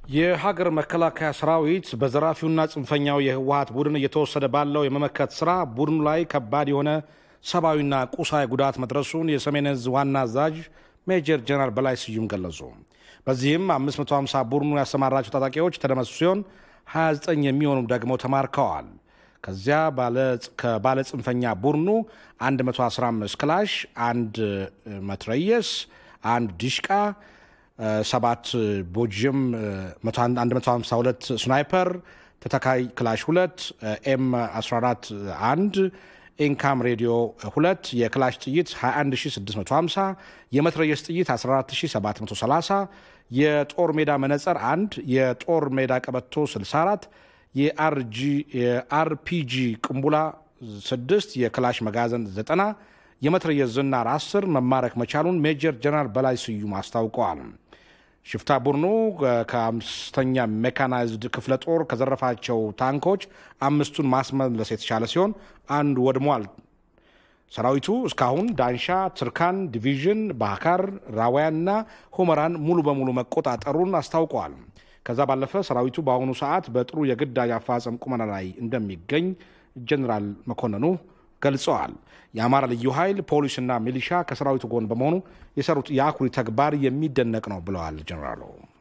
የሀገር መከለያ ሠራዊት በዘራፊውና ጽንፈኛው የሕውሕት ቡድን እየተወሰደ ባለው የመመከት ስራ ቡድኑ ላይ ከባድ የሆነ ሰብአዊና ቁሳዊ ጉዳት መድረሱን የሰሜን ዋና አዛዥ ጀነራል በላይ ስዩም ገለጹ። በዚህም 550 ቡድኑ ያሰማራቸው ታጣቂዎች ተደመሰሱ ሲሆን 29 የሚሆኑ ደግሞ ተማርከዋል። ከዚያ ከባለ ጽንፈኛ ቡድኑ 115 ክላሽ፣ 1 መትረየስ፣ 1 ዲሽቃ፣ 7 ቦጅም 152 ስናይፐር ተተካይ ክላሽ 2 ኤም14 1 ኢንካም ሬዲዮ 2 የክላሽ ጥይት 21650 የመትረየስ ጥይት 14730 የጦር ሜዳ መነጽር 1 የጦር ሜዳ ቀበቶ 64 የአርፒጂ ቅንቡላ 6 የክላሽ መጋዘን 90 የመትረየስ ዝናር 10 መማረክ መቻሉን ጀነራል በላይ ስዩም አስታውቀዋል። ሽፍታ ቡድኑ ከ5ኛ ሜካናይዝድ ክፍለ ጦር ከዘረፋቸው ታንኮች 5ቱን ማስመለስ የተቻለ ሲሆን 1 ወድሟል። ሠራዊቱ እስካሁን ዳንሻ፣ ትርካን ዲቪዥን፣ ባህካር፣ ራዋያና ሁመራን ሙሉ በሙሉ መቆጣጠሩን አስታውቀዋል። ከዛ ባለፈ ሠራዊቱ በአሁኑ ሰዓት በጥሩ የግዳጅ አፈጻጸም ቁመና ላይ እንደሚገኝ ጀነራል መኮንኑ ገልጸዋል። የአማራ ልዩ ኃይል ፖሊስና ሚሊሻ ከሠራዊቱ ጎን በመሆኑ የሰሩት የአኩሪ ተግባር የሚደነቅ ነው ብለዋል ጀነራሉ።